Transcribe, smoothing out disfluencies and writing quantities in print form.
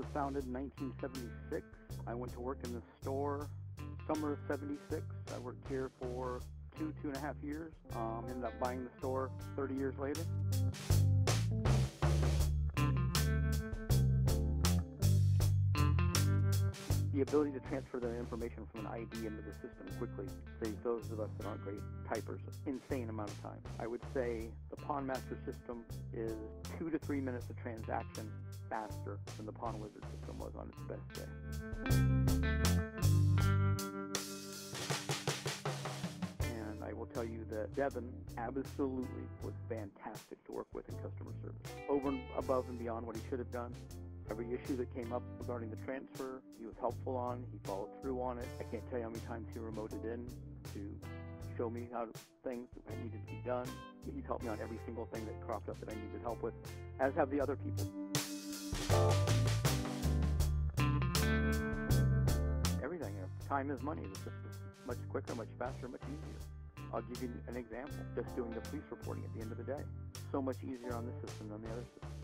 was founded in 1976. I went to work in the store summer of '76. I worked here for two and a half years. Ended up buying the store 30 years later. The ability to transfer the information from an ID into the system quickly saves those of us that aren't great typers an insane amount of time. I would say the PawnMaster system is 2 to 3 minutes a transaction faster than the Pawn Wizard system was on its best day. And I will tell you that Devin absolutely was fantastic to work with in customer service. Over and above and beyond what he should have done. Every issue that came up regarding the transfer, he was helpful on. He followed through on it. I can't tell you how many times he remoted in to show me how things that needed to be done. He's helped me on every single thing that cropped up that I needed help with, as have the other people. Everything. Time is money. The system's much quicker, much faster, much easier. I'll give you an example. Just doing the police reporting at the end of the day. So much easier on this system than the other system.